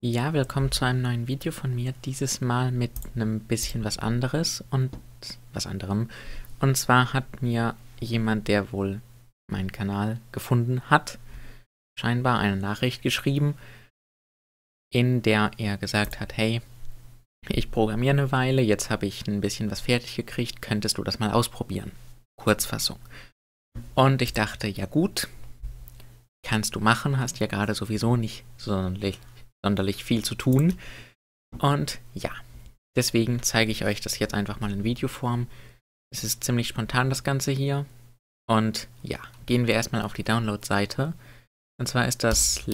Ja, willkommen zu einem neuen Video von mir, dieses Mal mit einem bisschen was anderes und was anderem. Und zwar hat mir jemand, der wohl meinen Kanal gefunden hat, scheinbar eine Nachricht geschrieben, in der er gesagt hat, hey, ich programmiere eine Weile, jetzt habe ich ein bisschen was fertig gekriegt, könntest du das mal ausprobieren? Kurzfassung. Und ich dachte, ja gut, kannst du machen, hast ja gerade sowieso nicht sonderlich viel zu tun. Und ja, deswegen zeige ich euch das jetzt einfach mal in Videoform. Es ist ziemlich spontan, das Ganze hier. Und ja, gehen wir erstmal auf die Download-Seite. Und zwar ist das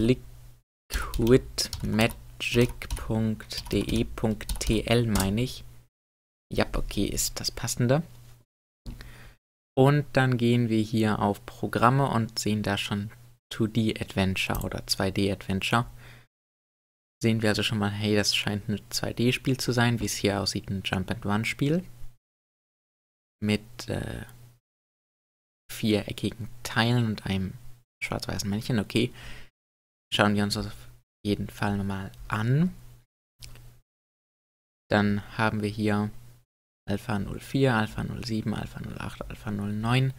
liquidmagic.de.tl, meine ich. Ja, okay, ist das passende. Und dann gehen wir hier auf Programme und sehen da schon 2D-Adventure oder 2D-Adventure. Sehen wir also schon mal, hey, das scheint ein 2D-Spiel zu sein, wie es hier aussieht, ein Jump-and-Run-Spiel. Mit viereckigen Teilen und einem schwarz-weißen Männchen. Okay, schauen wir uns das auf jeden Fall nochmal an. Dann haben wir hier Alpha 04, Alpha 07, Alpha 08, Alpha 09,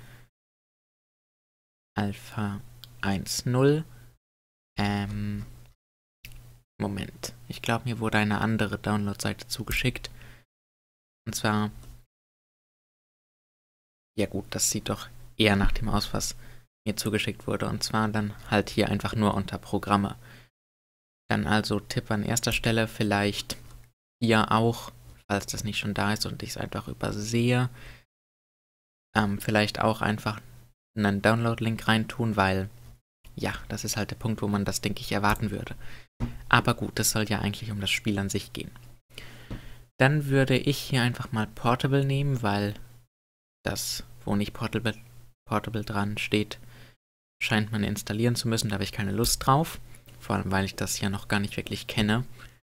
Alpha 10. Moment, ich glaube, mir wurde eine andere Download-Seite zugeschickt. Und zwar, ja gut, das sieht doch eher nach dem aus, was mir zugeschickt wurde. Und zwar dann halt hier einfach nur unter Programme. Dann also Tipp an erster Stelle, vielleicht hier auch, falls das nicht schon da ist und ich es einfach übersehe, vielleicht auch einfach einen Download-Link reintun, weil ja, das ist halt der Punkt, wo man das, denke ich, erwarten würde. Aber gut, es soll ja eigentlich um das Spiel an sich gehen. Dann würde ich hier einfach mal Portable nehmen, weil das, wo nicht Portable dran steht, scheint man installieren zu müssen. Da habe ich keine Lust drauf. Vor allem, weil ich das ja noch gar nicht wirklich kenne.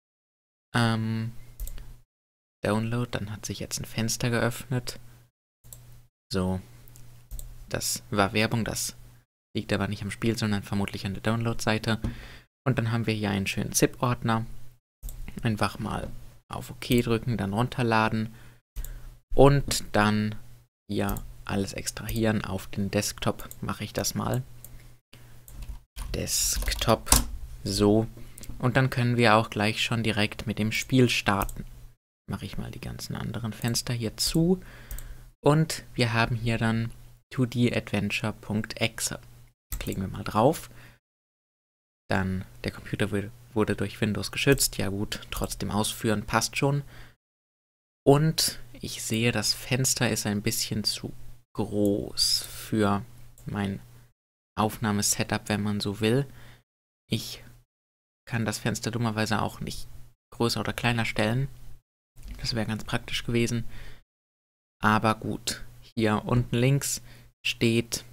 Download, dann hat sich jetzt ein Fenster geöffnet. So, das war Werbung, das liegt aber nicht am Spiel, sondern vermutlich an der Download-Seite. Und dann haben wir hier einen schönen ZIP-Ordner. Einfach mal auf OK drücken, dann runterladen. Und dann hier alles extrahieren auf den Desktop. Mache ich das mal. Desktop, so. Und dann können wir auch gleich schon direkt mit dem Spiel starten. Mache ich mal die ganzen anderen Fenster hier zu. Und wir haben hier dann 2dadventure.exe. Klicken wir mal drauf. Dann, der Computer wurde durch Windows geschützt. Ja gut, trotzdem ausführen, passt schon. Und ich sehe, das Fenster ist ein bisschen zu groß für mein Aufnahmesetup, wenn man so will. Ich kann das Fenster dummerweise auch nicht größer oder kleiner stellen. Das wäre ganz praktisch gewesen. Aber gut, hier unten links steht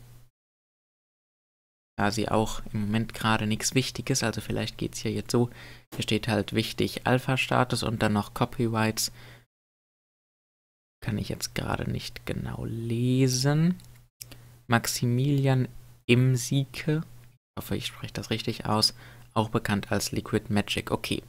quasi auch im Moment gerade nichts Wichtiges, also vielleicht geht es hier jetzt so. Hier steht halt wichtig Alpha-Status und dann noch Copyrights. Kann ich jetzt gerade nicht genau lesen. Maximilian Imsieke, ich hoffe, ich spreche das richtig aus, auch bekannt als Liquid Magic. Okay.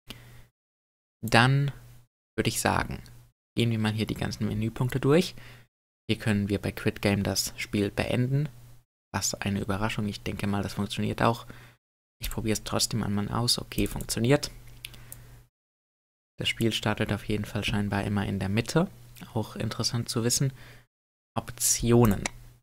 Dann würde ich sagen, gehen wir mal hier die ganzen Menüpunkte durch. Hier können wir bei Quit Game das Spiel beenden. Was eine Überraschung, ich denke mal, das funktioniert auch. Ich probiere es trotzdem einmal aus. Okay, funktioniert. Das Spiel startet auf jeden Fall scheinbar immer in der Mitte. Auch interessant zu wissen. Optionen.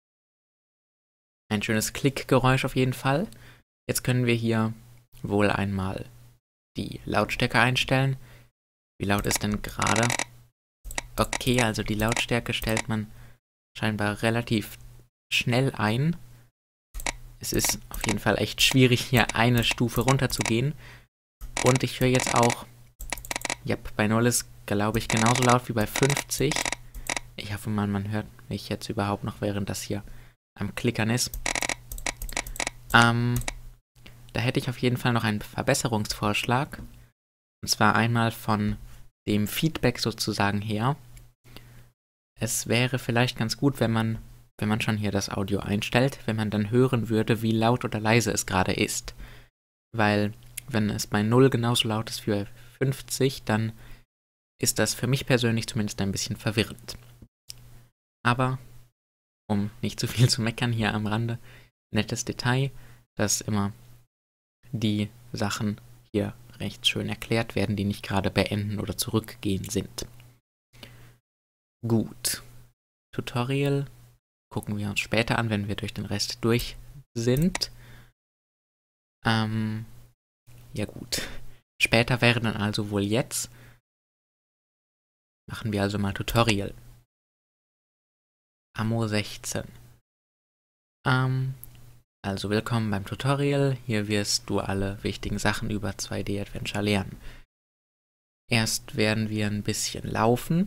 Ein schönes Klickgeräusch auf jeden Fall. Jetzt können wir hier wohl einmal die Lautstärke einstellen. Wie laut ist denn gerade? Okay, also die Lautstärke stellt man scheinbar relativ schnell ein. Es ist auf jeden Fall echt schwierig, hier eine Stufe runter zu gehen. Und ich höre jetzt auch, ja, bei 0 ist, glaube ich, genauso laut wie bei 50. Ich hoffe mal, man hört mich jetzt überhaupt noch, während das hier am Klickern ist. Da hätte ich auf jeden Fall noch einen Verbesserungsvorschlag. Und zwar einmal von dem Feedback sozusagen her. Es wäre vielleicht ganz gut, wenn man schon hier das Audio einstellt, wenn man dann hören würde, wie laut oder leise es gerade ist. Weil wenn es bei 0 genauso laut ist wie bei 50, dann ist das für mich persönlich zumindest ein bisschen verwirrend. Aber, um nicht zu viel zu meckern hier am Rande, nettes Detail, dass immer die Sachen hier recht schön erklärt werden, die nicht gerade beenden oder zurückgehen sind. Gut. Tutorial gucken wir uns später an, wenn wir durch den Rest durch sind. Ja gut. Später wäre dann also wohl jetzt. Machen wir also mal Tutorial. Ammo 16. Also willkommen beim Tutorial. Hier wirst du alle wichtigen Sachen über 2D Adventure lernen. Erst werden wir ein bisschen laufen.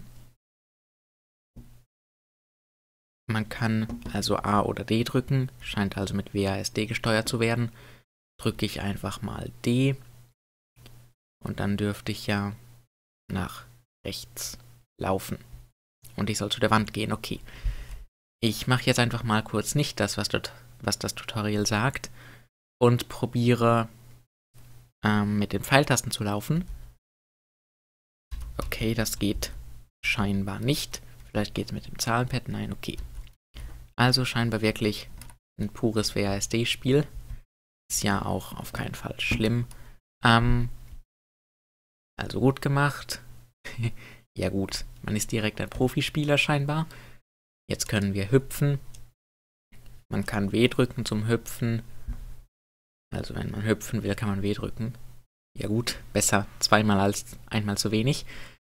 Man kann also A oder D drücken, scheint also mit WASD gesteuert zu werden. Drücke ich einfach mal D und dann dürfte ich ja nach rechts laufen. Und ich soll zu der Wand gehen, okay. Ich mache jetzt einfach mal kurz nicht das, was das Tutorial sagt und probiere mit den Pfeiltasten zu laufen. Okay, das geht scheinbar nicht. Vielleicht geht es mit dem Zahlenpad. Nein, okay. Also scheinbar wirklich ein pures WASD-Spiel. Ist ja auch auf keinen Fall schlimm. Also gut gemacht. Ja gut, man ist direkt ein Profispieler scheinbar. Jetzt können wir hüpfen. Man kann W drücken zum Hüpfen. Also wenn man hüpfen will, kann man W drücken. Ja gut, besser zweimal als einmal zu wenig.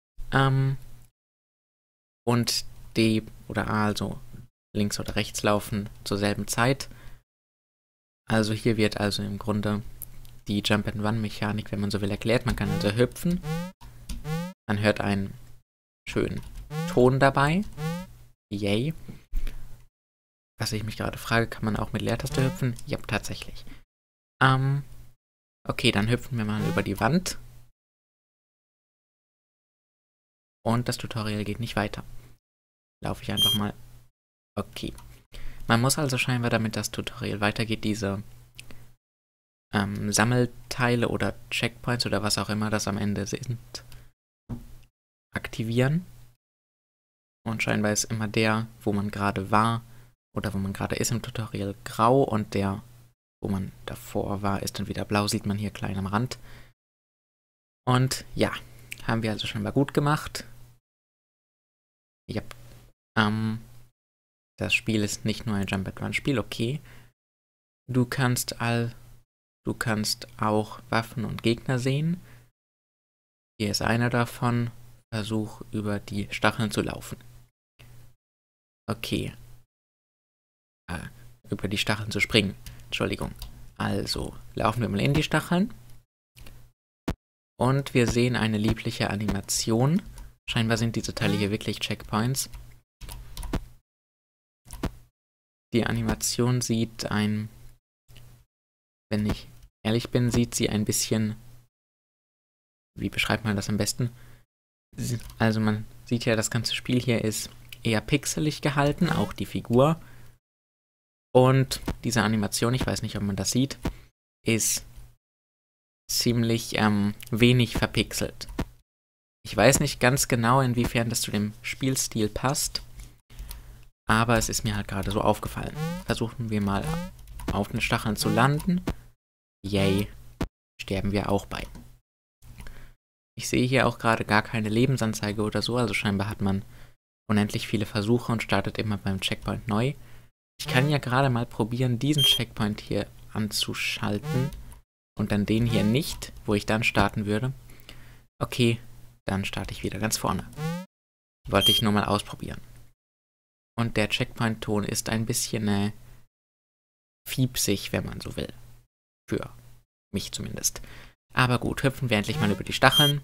Und D oder A, also links oder rechts laufen zur selben Zeit. Also hier wird also im Grunde die Jump-and-Run-Mechanik, wenn man so will, erklärt. Man kann also hüpfen. Man hört einen schönen Ton dabei. Yay. Was ich mich gerade frage, kann man auch mit Leertaste hüpfen? Ja, tatsächlich. Okay, dann hüpfen wir mal über die Wand. Und das Tutorial geht nicht weiter. Laufe ich einfach mal. Okay. Man muss also scheinbar, damit das Tutorial weitergeht, diese Sammelteile oder Checkpoints oder was auch immer das am Ende sind, aktivieren. Und scheinbar ist immer der, wo man gerade war oder wo man gerade ist im Tutorial, grau und der, wo man davor war, ist dann wieder blau, sieht man hier klein am Rand. Und ja, haben wir also scheinbar gut gemacht. Ja, das Spiel ist nicht nur ein Jump-and-Run-Spiel, okay. Du kannst auch Waffen und Gegner sehen. Hier ist einer davon. Versuch, über die Stacheln zu laufen. Okay. Über die Stacheln zu springen. Entschuldigung. Also, laufen wir mal in die Stacheln. Und wir sehen eine liebliche Animation. Scheinbar sind diese Teile hier wirklich Checkpoints. Die Animation sieht wenn ich ehrlich bin, sieht sie ein bisschen, wie beschreibt man das am besten? Also man sieht ja, das ganze Spiel hier ist eher pixelig gehalten, auch die Figur. Und diese Animation, ich weiß nicht, ob man das sieht, ist ziemlich wenig verpixelt. Ich weiß nicht ganz genau, inwiefern das zu dem Spielstil passt, aber es ist mir halt gerade so aufgefallen. Versuchen wir mal auf den Stacheln zu landen. Yay, sterben wir auch bei. Ich sehe hier auch gerade gar keine Lebensanzeige oder so, also scheinbar hat man unendlich viele Versuche und startet immer beim Checkpoint neu. Ich kann ja gerade mal probieren, diesen Checkpoint hier anzuschalten und dann den hier nicht, wo ich dann starten würde. Okay, dann starte ich wieder ganz vorne. Wollte ich nur mal ausprobieren. Und der Checkpoint-Ton ist ein bisschen fiepsig, wenn man so will. Für mich zumindest. Aber gut, hüpfen wir endlich mal über die Stacheln.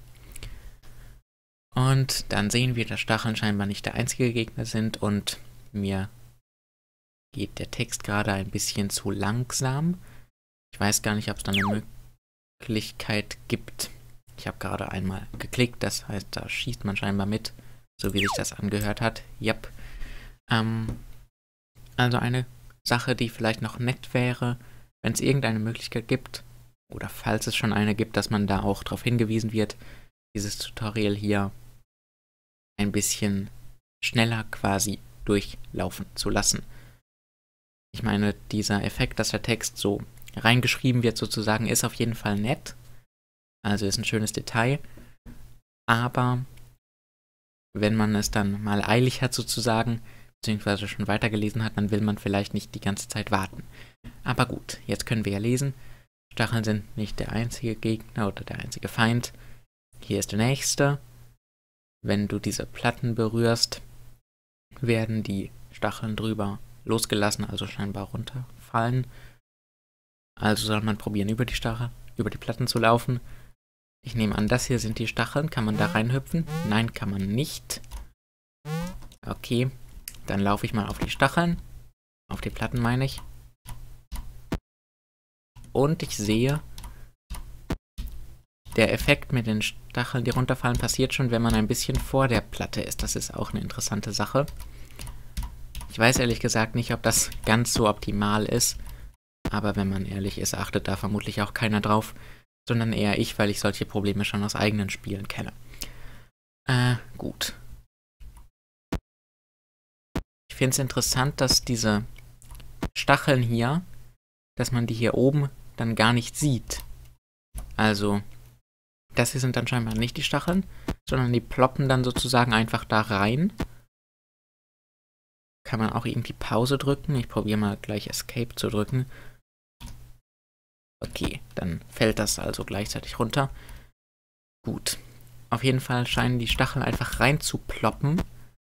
Und dann sehen wir, dass Stacheln scheinbar nicht der einzige Gegner sind und mir geht der Text gerade ein bisschen zu langsam. Ich weiß gar nicht, ob es da eine Möglichkeit gibt. Ich habe gerade einmal geklickt, das heißt, da schießt man scheinbar mit, so wie sich das angehört hat. Yep. Also eine Sache, die vielleicht noch nett wäre, wenn es irgendeine Möglichkeit gibt, oder falls es schon eine gibt, dass man da auch darauf hingewiesen wird, dieses Tutorial hier ein bisschen schneller quasi durchlaufen zu lassen. Ich meine, dieser Effekt, dass der Text so reingeschrieben wird sozusagen, ist auf jeden Fall nett. Also ist ein schönes Detail. Aber wenn man es dann mal eilig hat sozusagen, beziehungsweise schon weitergelesen hat, dann will man vielleicht nicht die ganze Zeit warten. Aber gut, jetzt können wir ja lesen. Stacheln sind nicht der einzige Gegner oder der einzige Feind. Hier ist der nächste. Wenn du diese Platten berührst, werden die Stacheln drüber losgelassen, also scheinbar runterfallen. Also soll man probieren, über die Platten zu laufen. Ich nehme an, das hier sind die Stacheln. Kann man da reinhüpfen? Nein, kann man nicht. Okay, dann laufe ich mal auf die Stacheln. Auf die Platten meine ich. Und ich sehe, der Effekt mit den Stacheln, die runterfallen, passiert schon, wenn man ein bisschen vor der Platte ist. Das ist auch eine interessante Sache. Ich weiß ehrlich gesagt nicht, ob das ganz so optimal ist. Aber wenn man ehrlich ist, achtet da vermutlich auch keiner drauf. Sondern eher ich, weil ich solche Probleme schon aus eigenen Spielen kenne. Gut. Ich finde es interessant, dass diese Stacheln hier, dass man die hier oben dann gar nicht sieht. Also, das hier sind dann scheinbar nicht die Stacheln, sondern die ploppen dann sozusagen einfach da rein. Kann man auch irgendwie Pause drücken? Ich probiere mal gleich Escape zu drücken. Okay, dann fällt das also gleichzeitig runter. Gut. Auf jeden Fall scheinen die Stacheln einfach rein zu ploppen.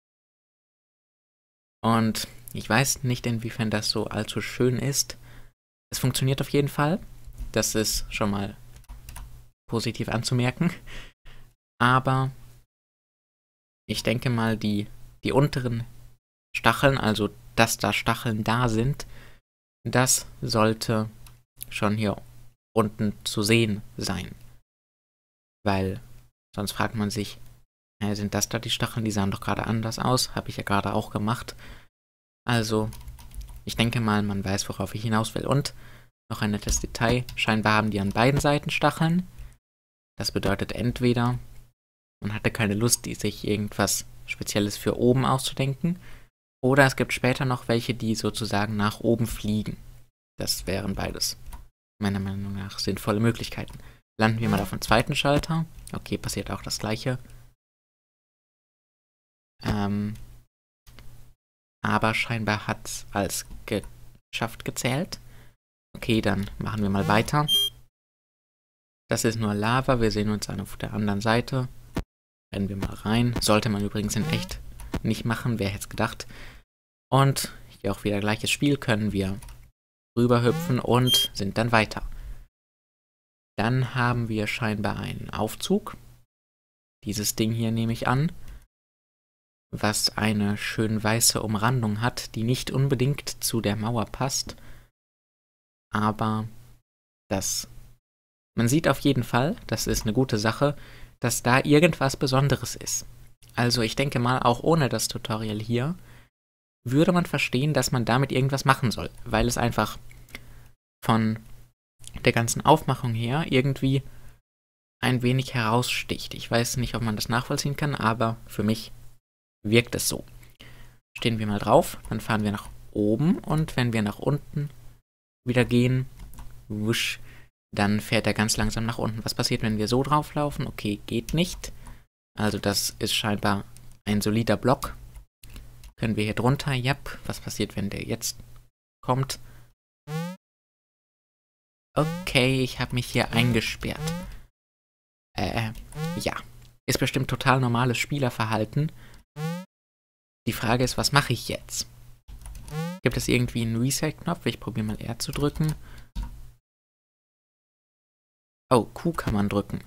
Und ich weiß nicht, inwiefern das so allzu schön ist. Es funktioniert auf jeden Fall. Das ist schon mal positiv anzumerken. Aber ich denke mal, die unteren Stacheln, also dass da Stacheln da sind, das sollte schon hier unten zu sehen sein. Weil sonst fragt man sich, sind das da die Stacheln? Die sahen doch gerade anders aus. Habe ich ja gerade auch gemacht. Also, ich denke mal, man weiß, worauf ich hinaus will. Und noch ein nettes Detail. Scheinbar haben die an beiden Seiten Stacheln. Das bedeutet entweder, man hatte keine Lust, sich irgendwas Spezielles für oben auszudenken. Oder es gibt später noch welche, die sozusagen nach oben fliegen. Das wären beides meiner Meinung nach sinnvolle Möglichkeiten. Landen wir mal auf dem zweiten Schalter. Okay, passiert auch das gleiche. Aber scheinbar hat es als geschafft gezählt. Okay, dann machen wir mal weiter. Das ist nur Lava. Wir sehen uns dann auf der anderen Seite. Rennen wir mal rein. Sollte man übrigens in echt nicht machen. Wer hätte es gedacht. Und hier auch wieder gleiches Spiel. Können wir rüberhüpfen und sind dann weiter. Dann haben wir scheinbar einen Aufzug. Dieses Ding hier nehme ich an, was eine schön weiße Umrandung hat, die nicht unbedingt zu der Mauer passt. Aber man sieht auf jeden Fall, das ist eine gute Sache, dass da irgendwas Besonderes ist. Also ich denke mal, auch ohne das Tutorial hier, würde man verstehen, dass man damit irgendwas machen soll, weil es einfach von der ganzen Aufmachung her irgendwie ein wenig heraussticht. Ich weiß nicht, ob man das nachvollziehen kann, aber für mich wirkt es so. Stehen wir mal drauf, dann fahren wir nach oben und wenn wir nach unten wieder gehen, wusch, dann fährt er ganz langsam nach unten. Was passiert, wenn wir so drauflaufen? Okay, geht nicht. Also das ist scheinbar ein solider Block. Können wir hier drunter? Jap. Was passiert, wenn der jetzt kommt? Okay, ich habe mich hier eingesperrt. Ja. Ist bestimmt total normales Spielerverhalten. Die Frage ist, was mache ich jetzt? Gibt es irgendwie einen Reset-Knopf? Ich probiere mal R zu drücken. Oh, Q kann man drücken.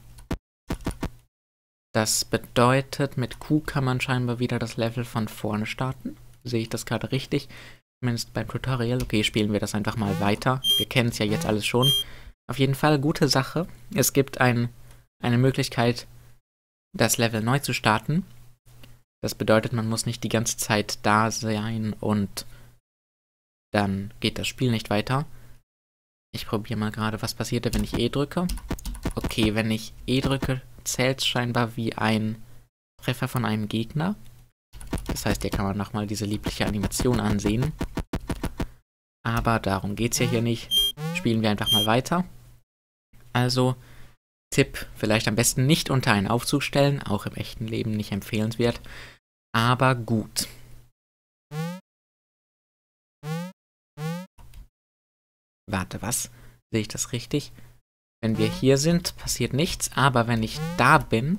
Das bedeutet, mit Q kann man scheinbar wieder das Level von vorne starten. Sehe ich das gerade richtig? Zumindest beim Tutorial. Okay, spielen wir das einfach mal weiter. Wir kennen es ja jetzt alles schon. Auf jeden Fall gute Sache. Es gibt eine Möglichkeit, das Level neu zu starten. Das bedeutet, man muss nicht die ganze Zeit da sein und dann geht das Spiel nicht weiter. Ich probiere mal gerade, was passiert, wenn ich E drücke. Okay, wenn ich E drücke, zählt es scheinbar wie ein Treffer von einem Gegner. Das heißt, hier kann man nochmal diese liebliche Animation ansehen. Aber darum geht es ja hier nicht. Spielen wir einfach mal weiter. Also, Tipp, vielleicht am besten nicht unter einen Aufzug stellen, auch im echten Leben nicht empfehlenswert, aber gut. Warte, was? Sehe ich das richtig? Wenn wir hier sind, passiert nichts, aber wenn ich da bin,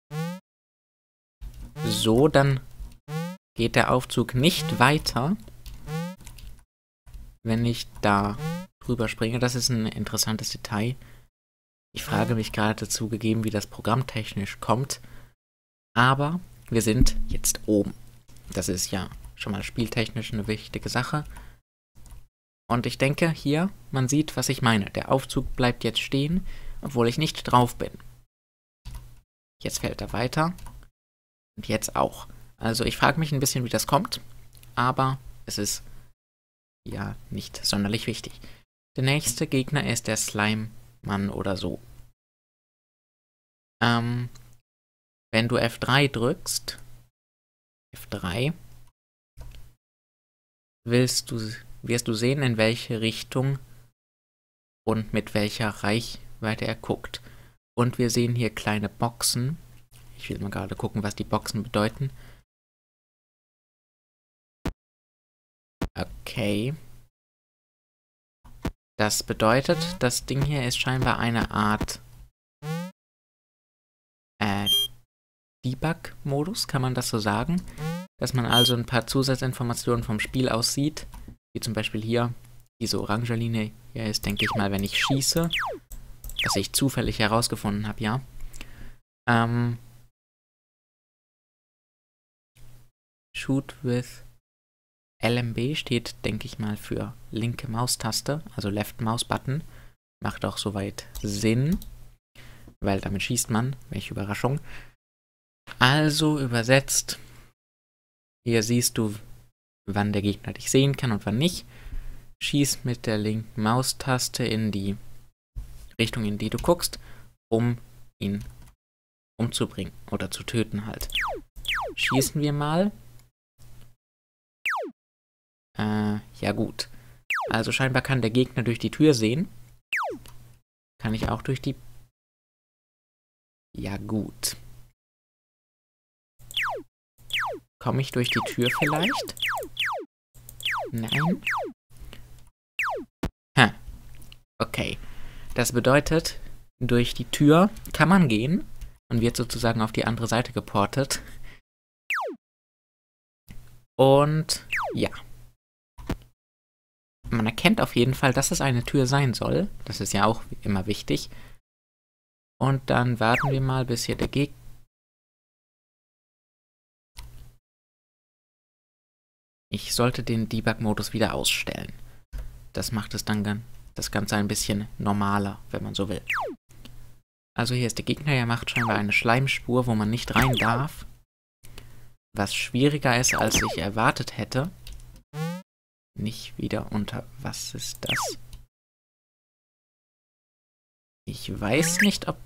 so, dann geht der Aufzug nicht weiter, wenn ich da drüber springe. Das ist ein interessantes Detail. Ich frage mich gerade zugegeben, wie das programmtechnisch kommt, aber wir sind jetzt oben. Das ist ja schon mal spieltechnisch eine wichtige Sache. Und ich denke, hier, man sieht, was ich meine. Der Aufzug bleibt jetzt stehen, obwohl ich nicht drauf bin. Jetzt fällt er weiter. Und jetzt auch. Also ich frage mich ein bisschen, wie das kommt, aber es ist ja nicht sonderlich wichtig. Der nächste Gegner ist der Slime-Mann oder so. Wenn du F3 drückst, F3, wirst du sehen, in welche Richtung und mit welcher Reichweite er guckt. Und wir sehen hier kleine Boxen. Ich will mal gerade gucken, was die Boxen bedeuten. Okay. Das bedeutet, das Ding hier ist scheinbar eine Art Debug-Modus, kann man das so sagen? Dass man also ein paar Zusatzinformationen vom Spiel aus sieht, wie zum Beispiel hier, diese orange Linie hier ist, denke ich mal, wenn ich schieße, was ich zufällig herausgefunden habe, ja. Shoot with LMB steht, denke ich mal, für linke Maustaste, also Left Mouse Button. Macht auch soweit Sinn, weil damit schießt man. Welche Überraschung. Also übersetzt, hier siehst du, wann der Gegner dich sehen kann und wann nicht. Schieß mit der linken Maustaste in die Richtung, in die du guckst, um ihn umzubringen oder zu töten halt. Schießen wir mal. Ja gut. Also scheinbar kann der Gegner durch die Tür sehen. Kann ich auch durch die... Ja gut. Komme ich durch die Tür vielleicht? Nein. Okay. Das bedeutet, durch die Tür kann man gehen und wird sozusagen auf die andere Seite geportet. Und ja. Man erkennt auf jeden Fall, dass es eine Tür sein soll. Das ist ja auch immer wichtig. Und dann warten wir mal, bis hier der Gegner... Ich sollte den Debug-Modus wieder ausstellen. Das macht es dann das Ganze ein bisschen normaler, wenn man so will. Also hier ist der Gegner, er macht scheinbar eine Schleimspur, wo man nicht rein darf. Was schwieriger ist, als ich erwartet hätte. Nicht wieder unter... Was ist das? Ich weiß nicht, ob...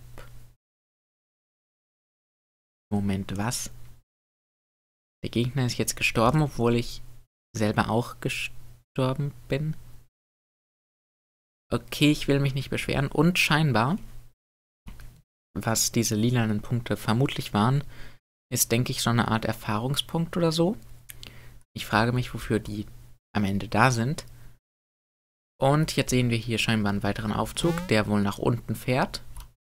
Moment, was? Der Gegner ist jetzt gestorben, obwohl ich selber auch gestorben bin. Okay, ich will mich nicht beschweren. Und scheinbar, was diese lilanen Punkte vermutlich waren, ist, denke ich, so eine Art Erfahrungspunkt oder so. Ich frage mich, wofür die am Ende da sind. Und jetzt sehen wir hier scheinbar einen weiteren Aufzug, der wohl nach unten fährt.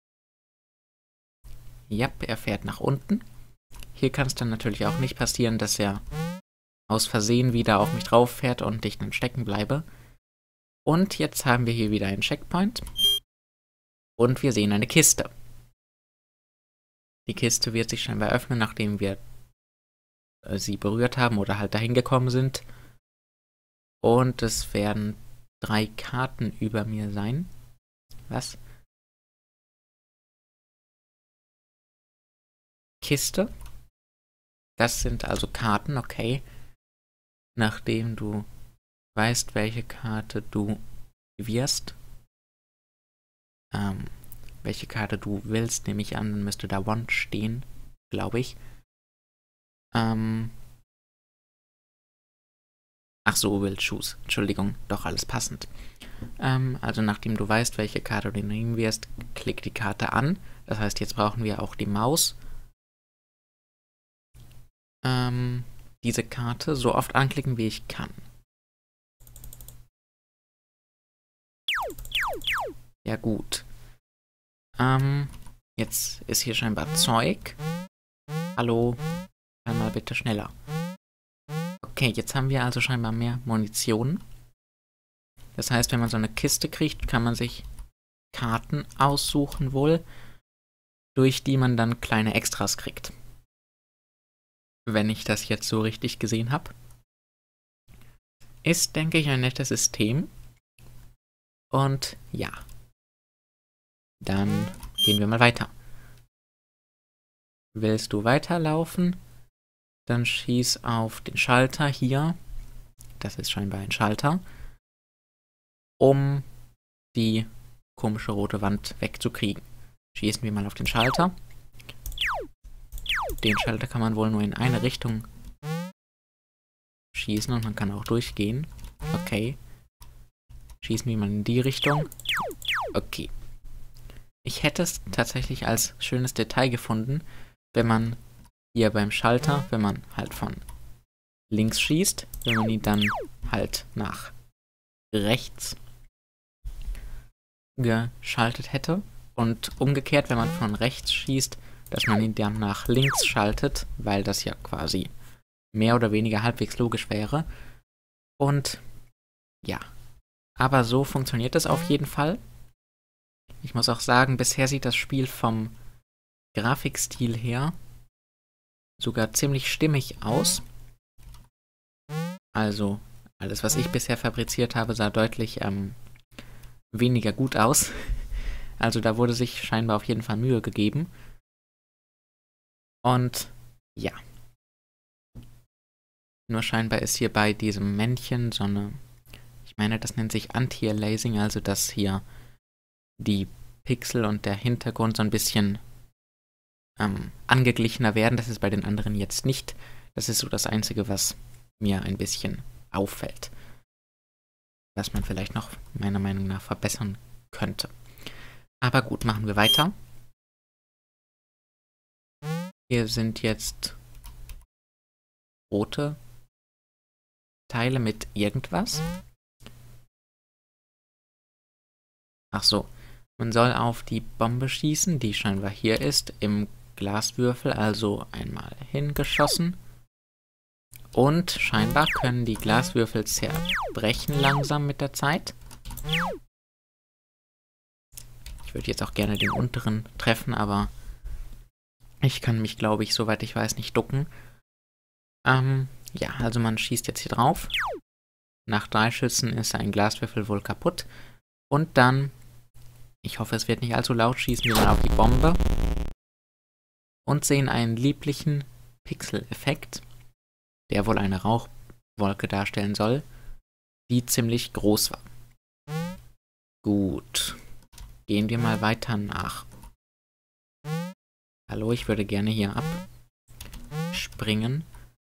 Ja, er fährt nach unten. Hier kann es dann natürlich auch nicht passieren, dass er aus Versehen wieder auf mich drauf fährt und ich dann stecken bleibe. Und jetzt haben wir hier wieder einen Checkpoint. Und wir sehen eine Kiste. Die Kiste wird sich scheinbar öffnen, nachdem wir sie berührt haben oder halt dahin gekommen sind. Und es werden 3 Karten über mir sein. Was? Kiste. Das sind also Karten, okay. Nachdem du weißt, welche Karte du wirst, welche Karte du willst, nehme ich an, dann müsste da One stehen, glaube ich. Ach so, will choose. Entschuldigung, doch alles passend. Also nachdem du weißt, welche Karte du nehmen wirst, klick die Karte an. Das heißt, jetzt brauchen wir auch die Maus. Diese Karte so oft anklicken, wie ich kann. Ja gut. Jetzt ist hier scheinbar Zeug. Hallo, einmal bitte schneller. Okay, jetzt haben wir also scheinbar mehr Munition. Das heißt, wenn man so eine Kiste kriegt, kann man sich Karten aussuchen wohl, durch die man dann kleine Extras kriegt. Wenn ich das jetzt so richtig gesehen habe. Ist, denke ich, ein nettes System. Und ja. Dann gehen wir mal weiter. Willst du weiterlaufen? Dann schieß auf den Schalter hier. Das ist scheinbar ein Schalter. Um die komische rote Wand wegzukriegen. Schießen wir mal auf den Schalter. Den Schalter kann man wohl nur in eine Richtung schießen und man kann auch durchgehen. Okay. Schießen wir mal in die Richtung. Okay. Ich hätte es tatsächlich als schönes Detail gefunden, wenn man hier beim Schalter, wenn man halt von links schießt, wenn man ihn dann halt nach rechts geschaltet hätte. Und umgekehrt, wenn man von rechts schießt, dass man ihn dann nach links schaltet, weil das ja quasi mehr oder weniger halbwegs logisch wäre. Und ja, aber so funktioniert es auf jeden Fall. Ich muss auch sagen, bisher sieht das Spiel vom Grafikstil her sogar ziemlich stimmig aus. Also, alles, was ich bisher fabriziert habe, sah deutlich weniger gut aus. Also da wurde sich scheinbar auf jeden Fall Mühe gegeben. Und ja. Nur scheinbar ist hier bei diesem Männchen so eine, ich meine, das nennt sich Anti-Aliasing, also dass hier die Pixel und der Hintergrund so ein bisschen angeglichener werden. Das ist bei den anderen jetzt nicht. Das ist so das Einzige, was mir ein bisschen auffällt. Was man vielleicht noch meiner Meinung nach verbessern könnte. Aber gut, machen wir weiter. Hier sind jetzt rote Teile mit irgendwas. Ach so, man soll auf die Bombe schießen, die scheinbar hier ist, im Glaswürfel, also einmal hingeschossen. Und scheinbar können die Glaswürfel zerbrechen langsam mit der Zeit. Ich würde jetzt auch gerne den unteren treffen, aber ich kann mich, glaube ich, soweit ich weiß, nicht ducken. Ja, also man schießt jetzt hier drauf. Nach 3 Schüssen ist ein Glaswürfel wohl kaputt. Und dann, ich hoffe, es wird nicht allzu laut, schießen wir mal auf die Bombe. Und sehen einen lieblichen Pixel-Effekt, der wohl eine Rauchwolke darstellen soll, die ziemlich groß war. Gut. Gehen wir mal weiter nach. Hallo, ich würde gerne hier abspringen.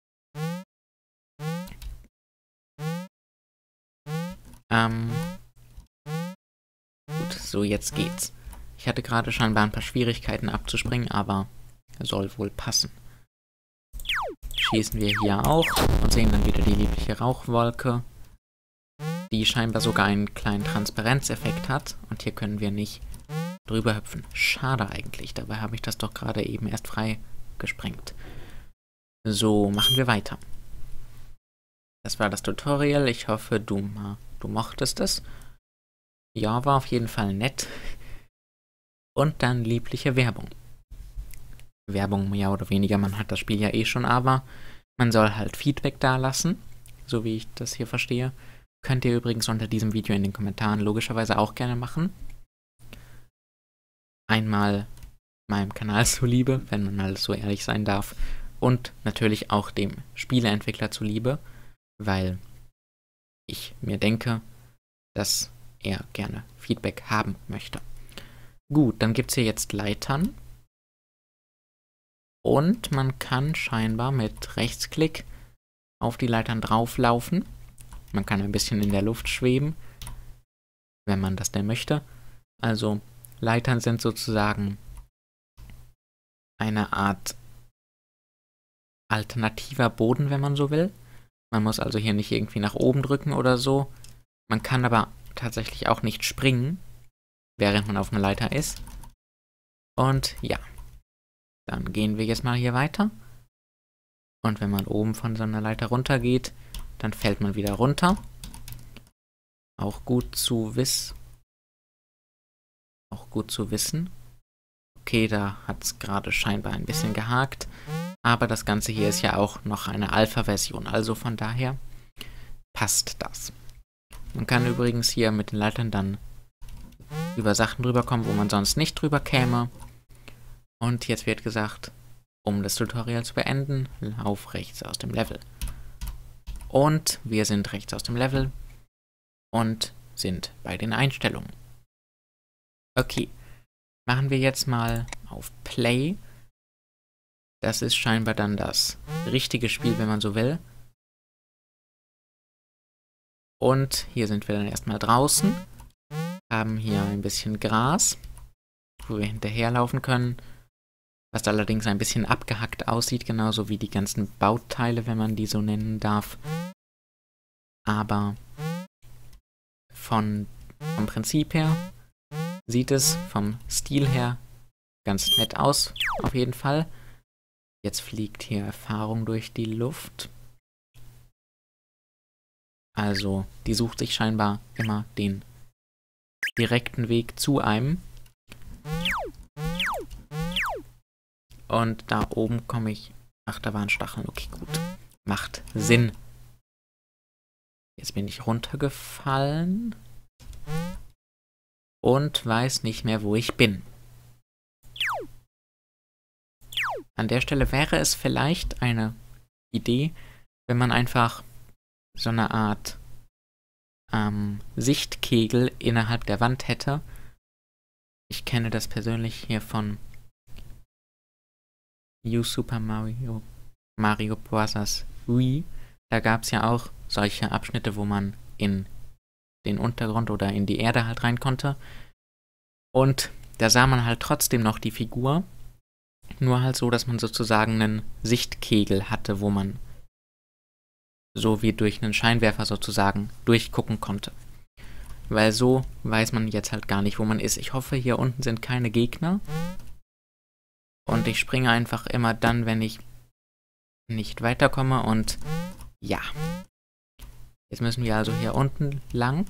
Gut, so jetzt geht's. Ich hatte gerade scheinbar ein paar Schwierigkeiten abzuspringen, aber soll wohl passen. Schießen wir hier auch und sehen dann wieder die liebliche Rauchwolke, die scheinbar sogar einen kleinen Transparenzeffekt hat. Und hier können wir nicht drüber hüpfen. Schade eigentlich, dabei habe ich das doch gerade eben erst frei gesprengt. So, machen wir weiter. Das war das Tutorial. Ich hoffe, du mochtest es. Ja, war auf jeden Fall nett. Und dann liebliche Werbung. Werbung mehr oder weniger, man hat das Spiel ja eh schon, aber man soll halt Feedback dalassen, so wie ich das hier verstehe. Könnt ihr übrigens unter diesem Video in den Kommentaren logischerweise auch gerne machen. Einmal meinem Kanal zuliebe, wenn man halt so ehrlich sein darf, und natürlich auch dem Spieleentwickler zuliebe, weil ich mir denke, dass er gerne Feedback haben möchte. Gut, dann gibt es hier jetzt Leitern. Und man kann scheinbar mit Rechtsklick auf die Leitern drauflaufen. Man kann ein bisschen in der Luft schweben, wenn man das denn möchte. Also Leitern sind sozusagen eine Art alternativer Boden, wenn man so will. Man muss also hier nicht irgendwie nach oben drücken oder so. Man kann aber tatsächlich auch nicht springen, während man auf einer Leiter ist. Und ja, dann gehen wir jetzt mal hier weiter. Und wenn man oben von so einer Leiter runter geht, dann fällt man wieder runter. Auch gut zu wissen. Okay, da hat es gerade scheinbar ein bisschen gehakt. Aber das Ganze hier ist ja auch noch eine Alpha-Version. Also von daher passt das. Man kann übrigens hier mit den Leitern dann über Sachen drüber kommen, wo man sonst nicht drüber käme. Und jetzt wird gesagt, um das Tutorial zu beenden, lauf rechts aus dem Level. Und wir sind rechts aus dem Level und sind bei den Einstellungen. Okay, machen wir jetzt mal auf Play. Das ist scheinbar dann das richtige Spiel, wenn man so will. Und hier sind wir dann erstmal draußen. Haben hier ein bisschen Gras, wo wir hinterherlaufen können. Was allerdings ein bisschen abgehackt aussieht, genauso wie die ganzen Bauteile, wenn man die so nennen darf. Aber vom Prinzip her sieht es vom Stil her ganz nett aus, auf jeden Fall. Jetzt fliegt hier Erfahrung durch die Luft. Also, die sucht sich scheinbar immer den direkten Weg zu einem. Und da oben komme ich... Ach, da waren Stacheln. Okay, gut. Macht Sinn. Jetzt bin ich runtergefallen. Und weiß nicht mehr, wo ich bin. An der Stelle wäre es vielleicht eine Idee, wenn man einfach so eine Art Sichtkegel innerhalb der Wand hätte. Ich kenne das persönlich hier von New Super Mario Bros. Wii. Da gab es ja auch solche Abschnitte, wo man in den Untergrund oder in die Erde halt rein konnte. Und da sah man halt trotzdem noch die Figur. Nur halt so, dass man sozusagen einen Sichtkegel hatte, wo man so wie durch einen Scheinwerfer sozusagen durchgucken konnte. Weil so weiß man jetzt halt gar nicht, wo man ist. Ich hoffe, hier unten sind keine Gegner. Und ich springe einfach immer dann, wenn ich nicht weiterkomme. Und ja. Jetzt müssen wir also hier unten lang.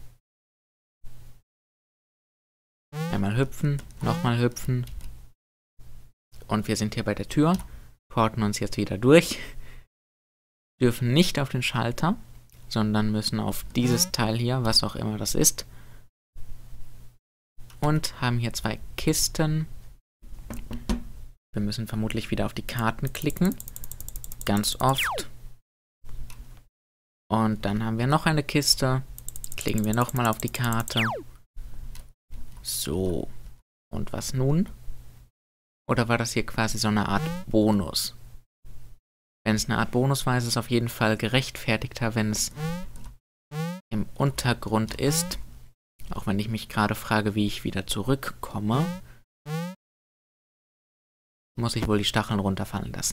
Einmal hüpfen, nochmal hüpfen. Und wir sind hier bei der Tür. Porten uns jetzt wieder durch. Dürfen nicht auf den Schalter, sondern müssen auf dieses Teil hier, was auch immer das ist. Und haben hier 2 Kisten. Wir müssen vermutlich wieder auf die Karten klicken. Ganz oft. Und dann haben wir noch eine Kiste. Klicken wir nochmal auf die Karte. So. Und was nun? Oder war das hier quasi so eine Art Bonus? Wenn es eine Art Bonus war, ist es auf jeden Fall gerechtfertigter, wenn es im Untergrund ist. Auch wenn ich mich gerade frage, wie ich wieder zurückkomme, muss ich wohl die Stacheln runterfallen lassen.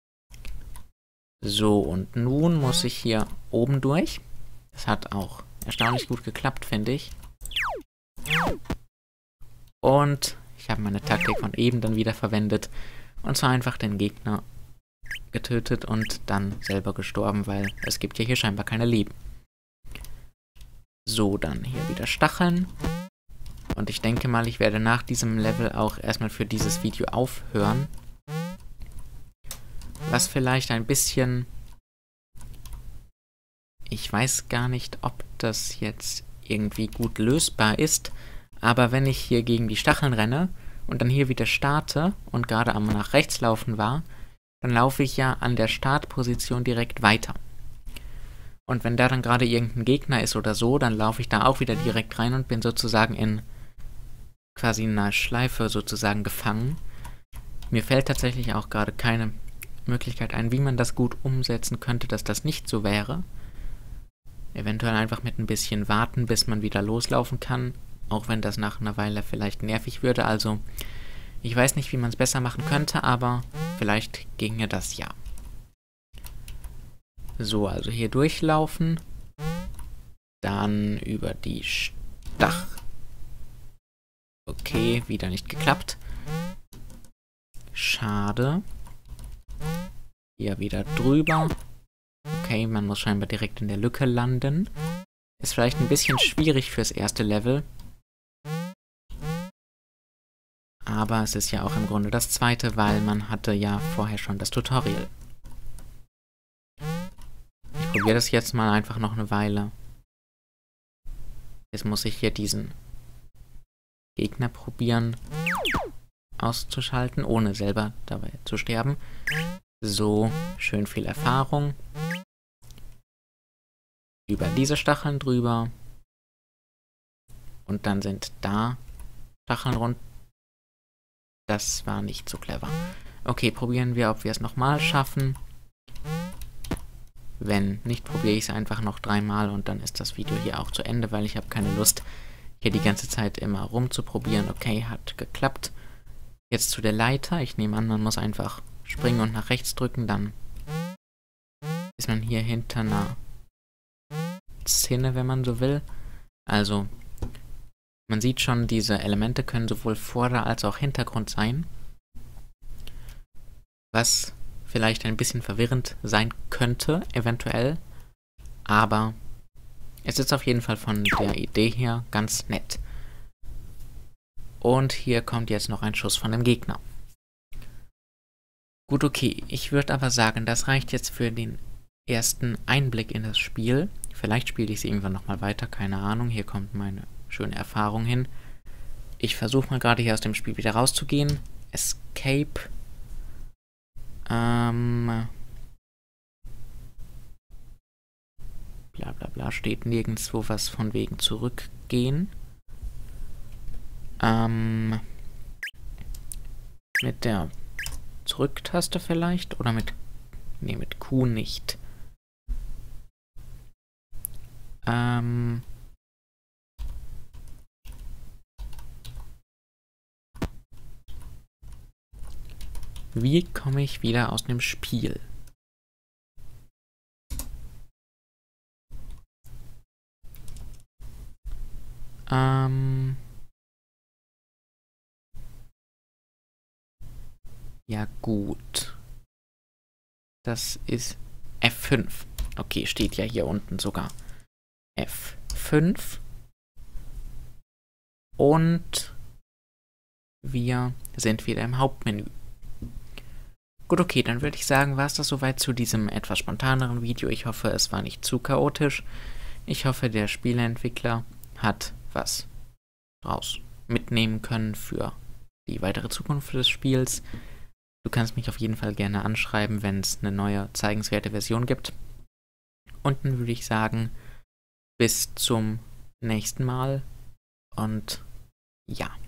So, und nun muss ich hier oben durch. Das hat auch erstaunlich gut geklappt, finde ich. Und ich habe meine Taktik von eben dann wieder verwendet. Und zwar einfach den Gegner getötet und dann selber gestorben, weil es gibt ja hier scheinbar keine Leben. So, dann hier wieder Stacheln. Und ich denke mal, ich werde nach diesem Level auch erstmal für dieses Video aufhören. Was vielleicht ein bisschen... Ich weiß gar nicht, ob das jetzt irgendwie gut lösbar ist, aber wenn ich hier gegen die Stacheln renne und dann hier wieder starte und gerade am nach rechts laufen war, dann laufe ich ja an der Startposition direkt weiter. Und wenn da dann gerade irgendein Gegner ist oder so, dann laufe ich da auch wieder direkt rein und bin sozusagen in quasi in einer Schleife sozusagen gefangen. Mir fällt tatsächlich auch gerade keine Möglichkeit ein, wie man das gut umsetzen könnte, dass das nicht so wäre. Eventuell einfach mit ein bisschen warten, bis man wieder loslaufen kann, auch wenn das nach einer Weile vielleicht nervig würde. Also, ich weiß nicht, wie man es besser machen könnte, aber vielleicht ginge das ja. So, also hier durchlaufen. Dann über die Stach. Okay, wieder nicht geklappt. Schade. Hier wieder drüber. Okay, man muss scheinbar direkt in der Lücke landen. Ist vielleicht ein bisschen schwierig fürs erste Level. Aber es ist ja auch im Grunde das zweite, weil man hatte ja vorher schon das Tutorial. Ich probiere das jetzt mal einfach noch eine Weile. Jetzt muss ich hier diesen Gegner probieren auszuschalten, ohne selber dabei zu sterben. So, schön viel Erfahrung. Über diese Stacheln drüber. Und dann sind da Stacheln rund. Das war nicht so clever. Okay, probieren wir, ob wir es nochmal schaffen. Wenn nicht, probiere ich es einfach noch 3-mal und dann ist das Video hier auch zu Ende, weil ich habe keine Lust, hier die ganze Zeit immer rumzuprobieren. Okay, hat geklappt. Jetzt zu der Leiter. Ich nehme an, man muss einfach springen und nach rechts drücken, dann ist man hier hinter einer Zinne, wenn man so will. Also, man sieht schon, diese Elemente können sowohl Vorder- als auch Hintergrund sein. Was vielleicht ein bisschen verwirrend sein könnte, eventuell. Aber es ist auf jeden Fall von der Idee her ganz nett. Und hier kommt jetzt noch ein Schuss von dem Gegner. Gut, okay. Ich würde aber sagen, das reicht jetzt für den ersten Einblick in das Spiel. Vielleicht spiele ich es irgendwann nochmal weiter, keine Ahnung. Hier kommt meine schöne Erfahrung hin. Ich versuche mal gerade hier aus dem Spiel wieder rauszugehen. Escape. Bla bla bla, steht nirgendwo was von wegen zurückgehen. Mit der Zurücktaste vielleicht? Oder mit... Ne, mit Q nicht. Wie komme ich wieder aus dem Spiel? Ja gut. Das ist F5. Okay, steht ja hier unten sogar. F5. Und wir sind wieder im Hauptmenü. Gut, okay, dann würde ich sagen, war es das soweit zu diesem etwas spontaneren Video. Ich hoffe, es war nicht zu chaotisch. Ich hoffe, der Spieleentwickler hat was draus mitnehmen können für die weitere Zukunft des Spiels. Du kannst mich auf jeden Fall gerne anschreiben, wenn es eine neue, zeigenswerte Version gibt. Und dann würde ich sagen, bis zum nächsten Mal und ja.